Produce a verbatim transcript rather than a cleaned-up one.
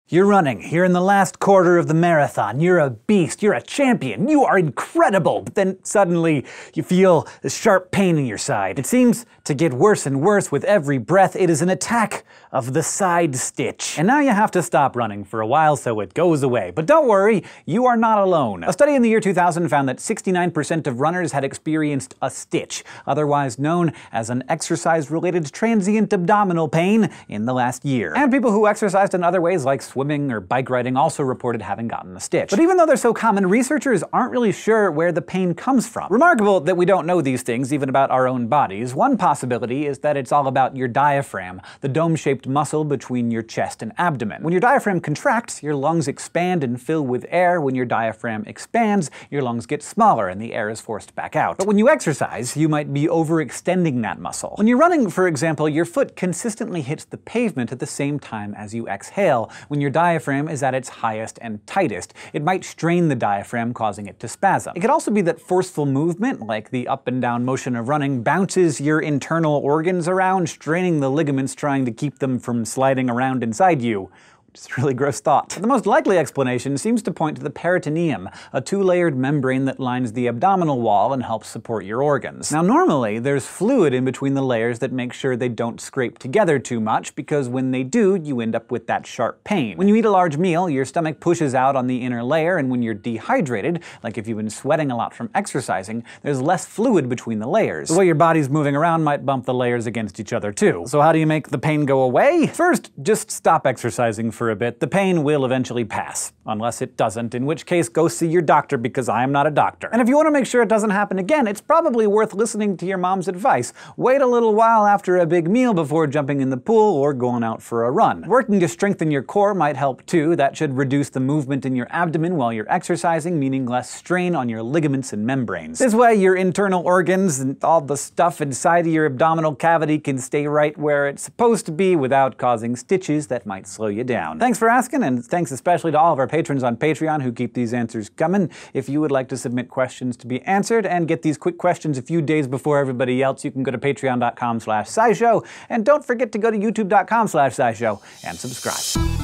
You're running. You're in the last quarter of the marathon. You're a beast. You're a champion. You are incredible. But then suddenly you feel a sharp pain in your side. It seems to get worse and worse with every breath. It is an attack of the side stitch. And now you have to stop running for a while so it goes away. But don't worry, you are not alone. A study in the year two thousand found that sixty-nine percent of runners had experienced a stitch, otherwise known as an exercise-related transient abdominal pain, in the last year. And people who exercised in other ways like swimming or bike riding also reported having gotten a stitch. But even though they're so common, researchers aren't really sure where the pain comes from. Remarkable that we don't know these things even about our own bodies. One possibility is that it's all about your diaphragm, the dome-shaped muscle between your chest and abdomen. When your diaphragm contracts, your lungs expand and fill with air. When your diaphragm expands, your lungs get smaller and the air is forced back out. But when you exercise, you might be overextending that muscle. When you're running, for example, your foot consistently hits the pavement at the same time as you exhale. When your diaphragm is at its highest and tightest, it might strain the diaphragm, causing it to spasm. It could also be that forceful movement, like the up and down motion of running, bounces your internal organs around, straining the ligaments, trying to keep them from sliding around inside you. It's a really gross thought. But the most likely explanation seems to point to the peritoneum, a two-layered membrane that lines the abdominal wall and helps support your organs. Now normally, there's fluid in between the layers that makes sure they don't scrape together too much, because when they do, you end up with that sharp pain. When you eat a large meal, your stomach pushes out on the inner layer, and when you're dehydrated, like if you've been sweating a lot from exercising, there's less fluid between the layers. The way your body's moving around might bump the layers against each other too. So how do you make the pain go away? First, just stop exercising for a bit. The pain will eventually pass. Unless it doesn't, in which case go see your doctor, because I am not a doctor. And if you want to make sure it doesn't happen again, it's probably worth listening to your mom's advice. Wait a little while after a big meal before jumping in the pool or going out for a run. Working to strengthen your core might help too. That should reduce the movement in your abdomen while you're exercising, meaning less strain on your ligaments and membranes. This way, your internal organs and all the stuff inside of your abdominal cavity can stay right where it's supposed to be without causing stitches that might slow you down. Thanks for asking, and thanks especially to all of our patrons on Patreon who keep these answers coming. If you would like to submit questions to be answered and get these quick questions a few days before everybody else, you can go to patreon dot com slash scishow, and don't forget to go to youtube dot com slash scishow and subscribe.